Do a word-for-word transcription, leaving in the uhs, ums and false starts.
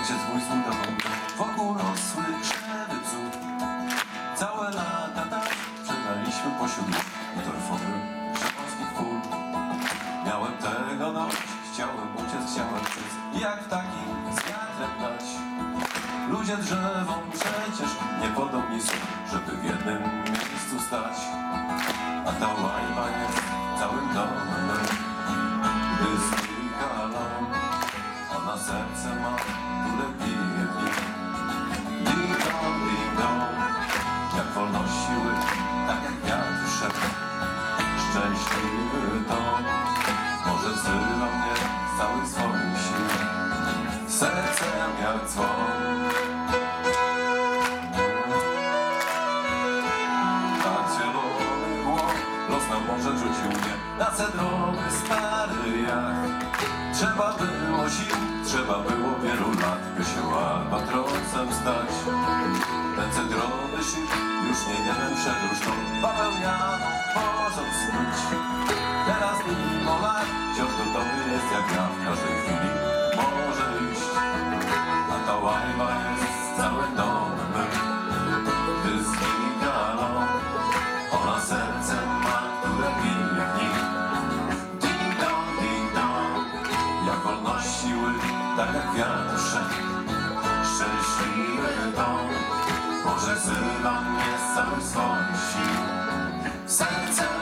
Ojciec mój zbudował wokół rosły krzewy bzów. Całe lata tak przegraliśmy pośród torfowych szamowskich pól. Miałem tego dość, chciałem uciec, chciałem czyc, jak w takim z wiatrem dać. Ludzie drzewom przecież nie podobni są, żeby w jednym miejscu stać. A ta łajba jest całym domem, gdy znika ląd. Ona serce ma, które bije w nim. Ding dong, ding dong, jak wolności łyk, tak jak wiatr szepcze. Szczęśliwy dom, może wzywa mnie z całych swoich sił. Sercem jak dzwon. Tak zielony głąb, los na morze rzucił mnie na cedrowy stary jacht. Trzeba było sił, trzeba było wielu lat, by się albatrosem stać. Ten cedrowy szyb już nie jeden wszedł sztą bawełnianą porzą snuć. Teraz mimo lat wciąż gotowy jest jak ja, w każdej chwili może iść. A ta łajba jest całym domem, gdy znika ląd. Ona sercem ma, które bije w nim. Ding dong, ding dong, jak wolności łyk, tak jak wiatr szedł. Szczęśliwy dom, może wzywa mnie z całych swoich sił. Serce